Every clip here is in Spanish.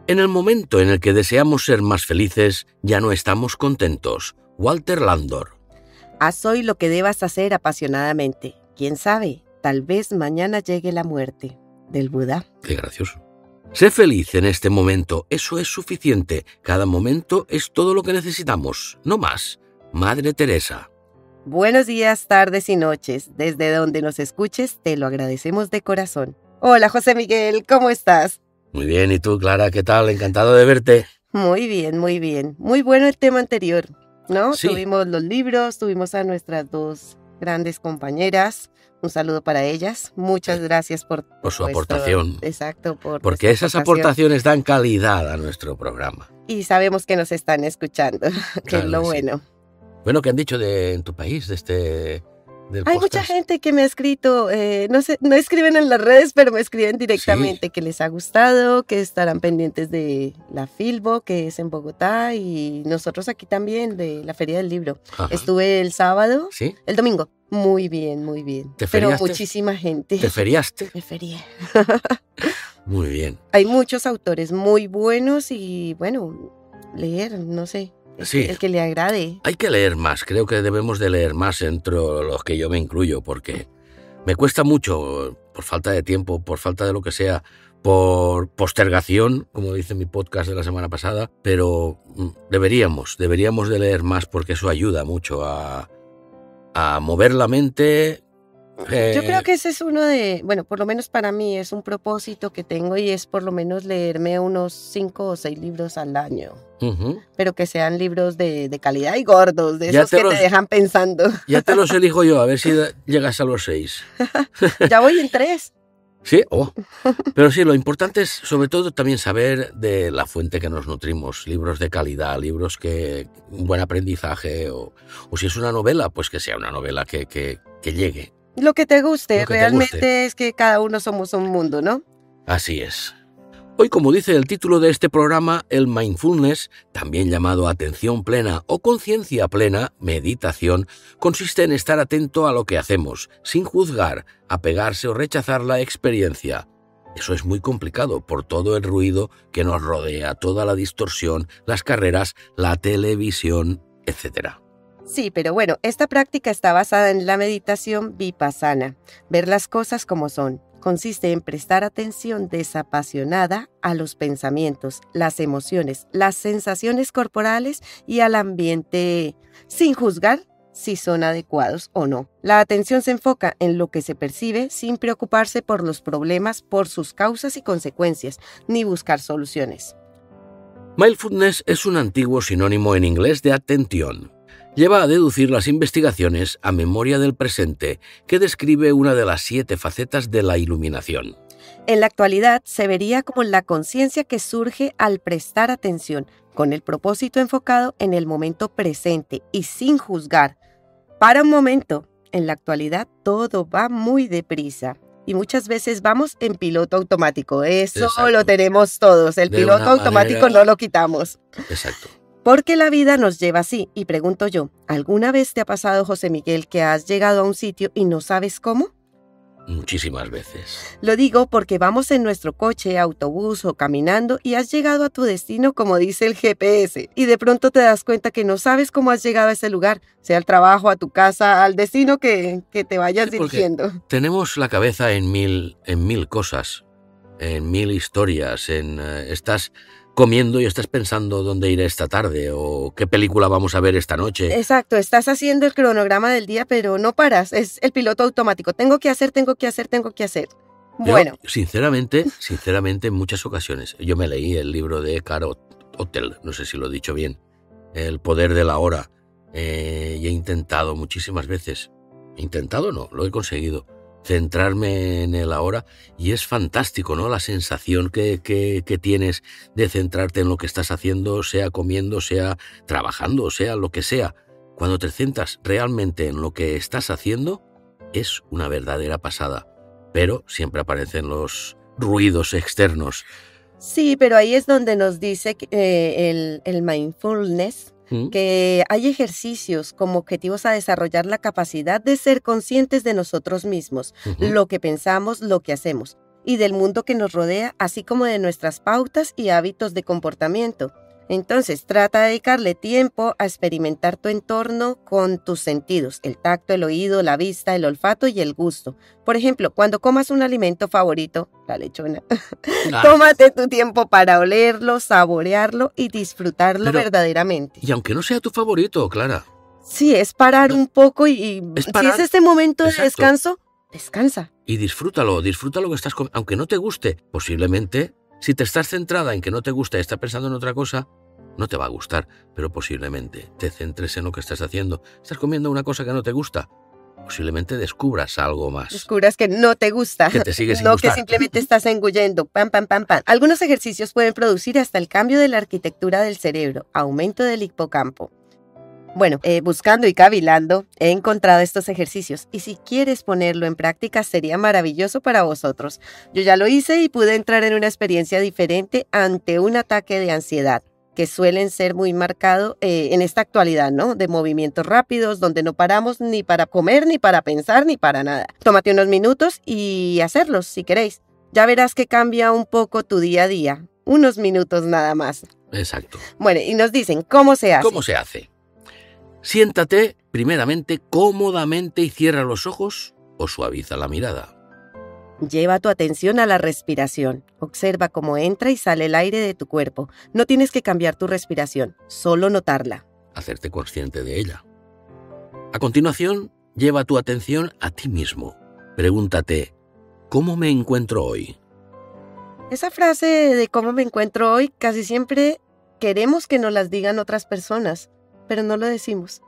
En el momento en el que deseamos ser más felices, ya no estamos contentos. Walter Landor. Haz hoy lo que debas hacer apasionadamente. ¿Quién sabe? Tal vez mañana llegue la muerte. Del Buda. Qué gracioso. Sé feliz en este momento, eso es suficiente. Cada momento es todo lo que necesitamos, no más. Madre Teresa. Buenos días, tardes y noches. Desde donde nos escuches, te lo agradecemos de corazón. Hola, José Miguel, ¿cómo estás? Muy bien, ¿y tú, Clara? ¿Qué tal? Encantado de verte. Muy bien, muy bien. Muy bueno el tema anterior, ¿no? Sí. Tuvimos los libros, tuvimos a nuestras dos grandes compañeras. Un saludo para ellas. Muchas gracias por su aportación. Exacto, porque esas aportaciones dan calidad a nuestro programa. Y sabemos que nos están escuchando, que es lo bueno. Sí. Bueno, ¿qué han dicho en tu país del Hay podcast? mucha gente que me ha escrito, no escriben en las redes, pero me escriben directamente, que les ha gustado, que estarán pendientes de la Filbo, que es en Bogotá, y nosotros aquí también, de la Feria del Libro. Ajá. Estuve el sábado, ¿Sí? El domingo. Muy bien, muy bien. ¿Te Pero feriaste? muchísima gente. ¿Te feriaste? Me ferié. Muy bien. Hay muchos autores muy buenos y, bueno, leer, no sé. Sí. El que le agrade. Hay que leer más, creo que debemos de leer más entre los que yo me incluyo, porque me cuesta mucho, por falta de tiempo, por falta de lo que sea, por postergación, como dice mi podcast de la semana pasada, pero deberíamos de leer más porque eso ayuda mucho a mover la mente. Yo creo que ese es uno bueno, por lo menos para mí es un propósito que tengo y es por lo menos leerme unos 5 o 6 libros al año. Uh-huh. Pero que sean libros de calidad y gordos, de esos que te dejan pensando. Ya te los elijo yo, a ver si llegas a los 6. Ya voy en 3. Sí, pero sí, lo importante es sobre todo también saber de la fuente que nos nutrimos, libros de calidad, libros que un buen aprendizaje, o si es una novela, pues que sea una novela que llegue. Lo que te guste, Lo que realmente te guste. Es que cada uno somos un mundo, ¿no? Así es. Hoy, como dice el título de este programa, el mindfulness, también llamado atención plena o conciencia plena, meditación, consiste en estar atento a lo que hacemos, sin juzgar, apegarse o rechazar la experiencia. Eso es muy complicado por todo el ruido que nos rodea, toda la distorsión, las carreras, la televisión, etc. Sí, pero bueno, esta práctica está basada en la meditación vipassana, ver las cosas como son. Consiste en prestar atención desapasionada a los pensamientos, las emociones, las sensaciones corporales y al ambiente sin juzgar si son adecuados o no. La atención se enfoca en lo que se percibe sin preocuparse por los problemas, por sus causas y consecuencias, ni buscar soluciones. Mindfulness es un antiguo sinónimo en inglés de atención. Lleva a deducir las investigaciones a memoria del presente, que describe una de las 7 facetas de la iluminación. En la actualidad se vería como la conciencia que surge al prestar atención, con el propósito enfocado en el momento presente y sin juzgar. Para un momento, en la actualidad todo va muy deprisa y muchas veces vamos en piloto automático. Eso Exacto. Lo tenemos todos, el piloto automático no lo quitamos. Exacto. Porque la vida nos lleva así. Y pregunto yo, ¿alguna vez te ha pasado, José Miguel, que has llegado a un sitio y no sabes cómo? Muchísimas veces. Lo digo porque vamos en nuestro coche, autobús o caminando y has llegado a tu destino como dice el GPS. Y de pronto te das cuenta que no sabes cómo has llegado a ese lugar, sea al trabajo, a tu casa, al destino que te vayas dirigiendo. Tenemos la cabeza en mil cosas, en 1000 historias, estás comiendo y estás pensando dónde iré esta tarde o qué película vamos a ver esta noche. Exacto, estás haciendo el cronograma del día, pero no paras, es el piloto automático. Tengo que hacer. Bueno. Yo, sinceramente, en muchas ocasiones, yo me leí el libro de Eckhart Tolle, no sé si lo he dicho bien, El poder de la hora, y he intentado muchísimas veces, lo he conseguido, centrarme en el ahora, y es fantástico, ¿no? La sensación que tienes de centrarte en lo que estás haciendo, sea comiendo, sea trabajando, sea lo que sea. Cuando te centras realmente en lo que estás haciendo, es una verdadera pasada. Pero siempre aparecen los ruidos externos. Sí, pero ahí es donde nos dice el mindfulness, que hay ejercicios como objetivos a desarrollar la capacidad de ser conscientes de nosotros mismos, lo que pensamos, lo que hacemos. y del mundo que nos rodea, así como de nuestras pautas y hábitos de comportamiento. Entonces, trata de dedicarle tiempo a experimentar tu entorno con tus sentidos, el tacto, el oído, la vista, el olfato y el gusto. Por ejemplo, cuando comas un alimento favorito, la lechona, tómate tu tiempo para olerlo, saborearlo y disfrutarlo verdaderamente. Y aunque no sea tu favorito, Clara. Sí, es parar un poco y si es este momento de descanso, descansa. Y disfrútalo que estás comiendo, aunque no te guste. Posiblemente, si te estás centrada en que no te gusta y estás pensando en otra cosa, no te va a gustar, pero posiblemente te centres en lo que estás haciendo. Estás comiendo una cosa que no te gusta, posiblemente descubras algo más. Descubras que no te gusta, que te sigue sin no gustar. Que simplemente estás engullendo, pam, pam, pam, pam. Algunos ejercicios pueden producir hasta el cambio de la arquitectura del cerebro, aumento del hipocampo. Bueno, buscando y cavilando, he encontrado estos ejercicios y si quieres ponerlo en práctica sería maravilloso para vosotros. Yo ya lo hice y pude entrar en una experiencia diferente ante un ataque de ansiedad, que suelen ser muy marcados en esta actualidad, ¿no? De movimientos rápidos, donde no paramos ni para comer, ni para pensar, ni para nada. Tómate unos minutos y hacerlos si queréis. Ya verás que cambia un poco tu día a día. Unos minutos nada más. Exacto. Bueno, y nos dicen, ¿cómo se hace? ¿Cómo se hace? Siéntate primeramente cómodamente y cierra los ojos o suaviza la mirada. Lleva tu atención a la respiración. Observa cómo entra y sale el aire de tu cuerpo. No tienes que cambiar tu respiración, solo notarla. Hacerte consciente de ella. A continuación, lleva tu atención a ti mismo. Pregúntate, ¿cómo me encuentro hoy? Esa frase de cómo me encuentro hoy, casi siempre queremos que nos las digan otras personas, pero no lo decimos.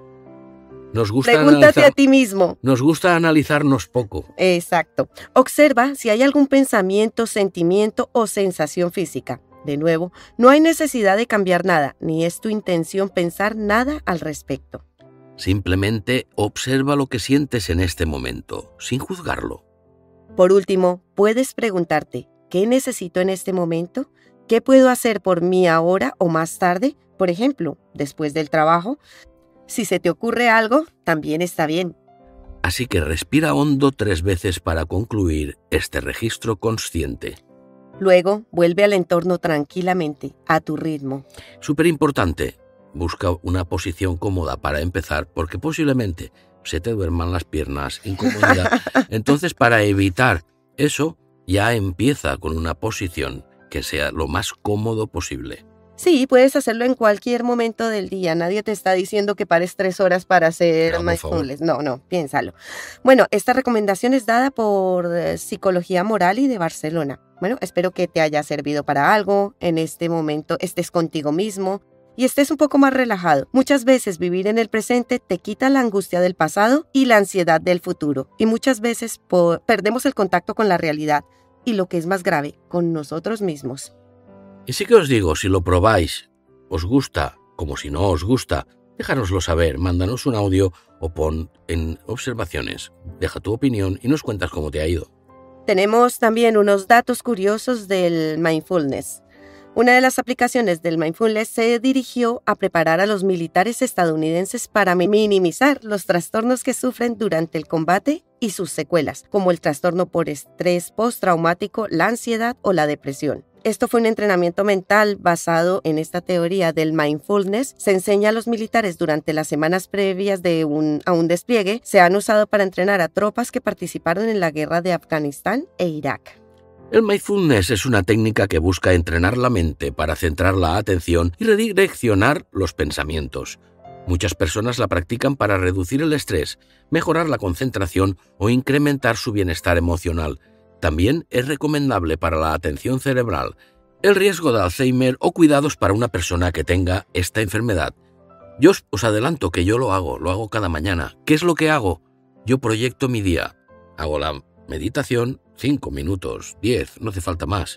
Pregúntate a ti mismo. Nos gusta analizarnos poco. Exacto. Observa si hay algún pensamiento, sentimiento o sensación física. De nuevo, no hay necesidad de cambiar nada, ni es tu intención pensar nada al respecto. Simplemente observa lo que sientes en este momento, sin juzgarlo. Por último, puedes preguntarte, ¿qué necesito en este momento? ¿Qué puedo hacer por mí ahora o más tarde? Por ejemplo, después del trabajo. Si se te ocurre algo, también está bien. Así que respira hondo 3 veces para concluir este registro consciente. Luego, vuelve al entorno tranquilamente, a tu ritmo. Súper importante, busca una posición cómoda para empezar, porque posiblemente se te duerman las piernas, incomodidad. Entonces, para evitar eso, ya empieza con una posición que sea lo más cómodo posible. Sí, puedes hacerlo en cualquier momento del día. Nadie te está diciendo que pares 3 horas para hacer mindfulness. No, piénsalo. Bueno, esta recomendación es dada por Psicología Moral y de Barcelona. Bueno, espero que te haya servido para algo. En este momento estés contigo mismo y estés un poco más relajado. Muchas veces vivir en el presente te quita la angustia del pasado y la ansiedad del futuro. Y muchas veces perdemos el contacto con la realidad y, lo que es más grave, con nosotros mismos. Y sí que os digo, si lo probáis, os gusta, como si no os gusta, déjanoslo saber, mándanos un audio o pon en observaciones, deja tu opinión y nos cuentas cómo te ha ido. Tenemos también unos datos curiosos del mindfulness. Una de las aplicaciones del mindfulness se dirigió a preparar a los militares estadounidenses para minimizar los trastornos que sufren durante el combate y sus secuelas, como el trastorno por estrés postraumático, la ansiedad o la depresión. Esto fue un entrenamiento mental basado en esta teoría del mindfulness. Se enseña a los militares durante las semanas previas a un despliegue. Se han usado para entrenar a tropas que participaron en la guerra de Afganistán e Irak. El mindfulness es una técnica que busca entrenar la mente para centrar la atención y redireccionar los pensamientos. Muchas personas la practican para reducir el estrés, mejorar la concentración o incrementar su bienestar emocional. También es recomendable para la atención cerebral, el riesgo de Alzheimer o cuidados para una persona que tenga esta enfermedad. Yo os adelanto que yo lo hago cada mañana. ¿Qué es lo que hago? Yo proyecto mi día. Hago la meditación, 5 minutos, 10, no hace falta más.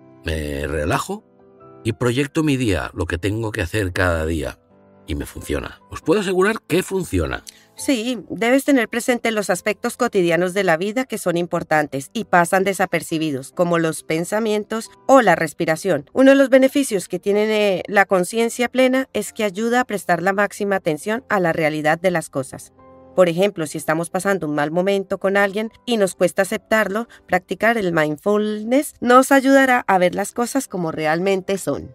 Me relajo y proyecto mi día, lo que tengo que hacer cada día. Y me funciona. Os puedo asegurar que funciona. Sí, debes tener presente los aspectos cotidianos de la vida que son importantes y pasan desapercibidos, como los pensamientos o la respiración. Uno de los beneficios que tiene la conciencia plena es que ayuda a prestar la máxima atención a la realidad de las cosas. Por ejemplo, si estamos pasando un mal momento con alguien y nos cuesta aceptarlo, practicar el mindfulness nos ayudará a ver las cosas como realmente son.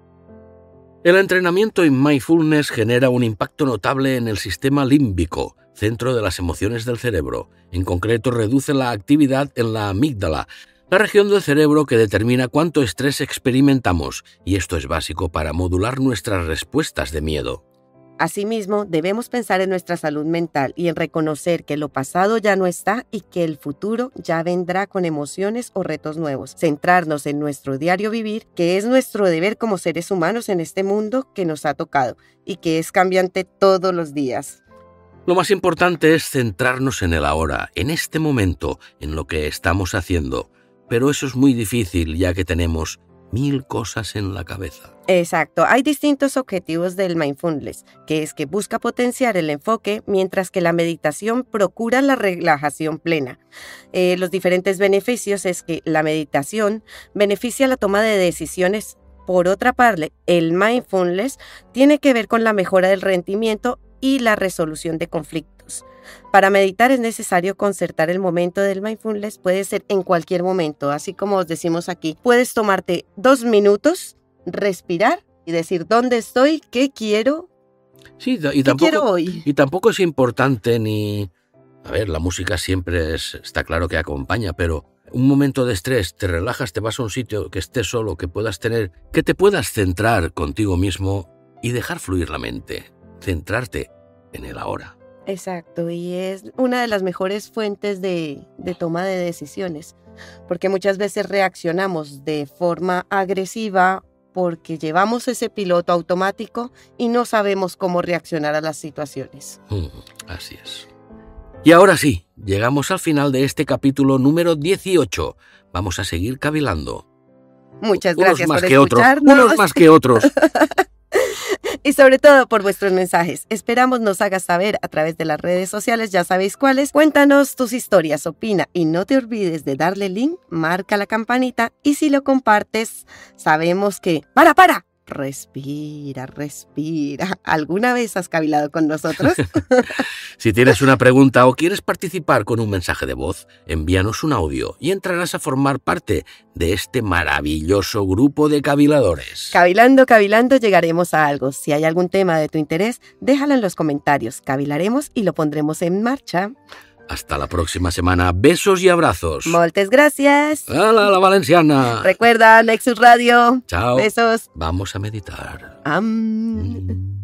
El entrenamiento en mindfulness genera un impacto notable en el sistema límbico, centro de las emociones del cerebro. En concreto, reduce la actividad en la amígdala, la región del cerebro que determina cuánto estrés experimentamos, y esto es básico para modular nuestras respuestas de miedo. Asimismo, debemos pensar en nuestra salud mental y en reconocer que lo pasado ya no está y que el futuro ya vendrá con emociones o retos nuevos. Centrarnos en nuestro diario vivir, que es nuestro deber como seres humanos en este mundo que nos ha tocado y que es cambiante todos los días. Lo más importante es centrarnos en el ahora, en este momento, en lo que estamos haciendo. Pero eso es muy difícil ya que tenemos 1000 cosas en la cabeza. Exacto. Hay distintos objetivos del mindfulness, que es que busca potenciar el enfoque, mientras que la meditación procura la relajación plena. Los diferentes beneficios es que la meditación beneficia la toma de decisiones. Por otra parte, el mindfulness tiene que ver con la mejora del rendimiento y la resolución de conflictos. Para meditar es necesario concertar el momento del mindfulness, puede ser en cualquier momento, así como os decimos aquí. Puedes tomarte 2 minutos, respirar y decir dónde estoy, qué quiero, Sí, qué quiero hoy. y tampoco es importante ni... A ver, la música siempre está claro que acompaña, pero un momento de estrés, te relajas, te vas a un sitio que estés solo, que te puedas centrar contigo mismo y dejar fluir la mente, centrarte en el ahora. Exacto, y es una de las mejores fuentes de toma de decisiones, porque muchas veces reaccionamos de forma agresiva porque llevamos ese piloto automático y no sabemos cómo reaccionar a las situaciones. Así es. Y ahora sí, llegamos al final de este capítulo número 18. Vamos a seguir cavilando. Muchas gracias por escucharnos. Unos más que otros. Y sobre todo por vuestros mensajes. Esperamos nos hagas saber a través de las redes sociales, ya sabéis cuáles. Cuéntanos tus historias, opina y no te olvides de darle link, marca la campanita y si lo compartes, sabemos que... ¡Para! Respira. ¿Alguna vez has cavilado con nosotros? Si tienes una pregunta o quieres participar con un mensaje de voz, envíanos un audio y entrarás a formar parte de este maravilloso grupo de caviladores. Cavilando, llegaremos a algo. Si hay algún tema de tu interés, déjalo en los comentarios. Cavilaremos y lo pondremos en marcha. Hasta la próxima semana. Besos y abrazos. Moltes gràcies. ¡Hala, la valenciana! Recuerda, Nexus Radio. Chao. Besos. Vamos a meditar.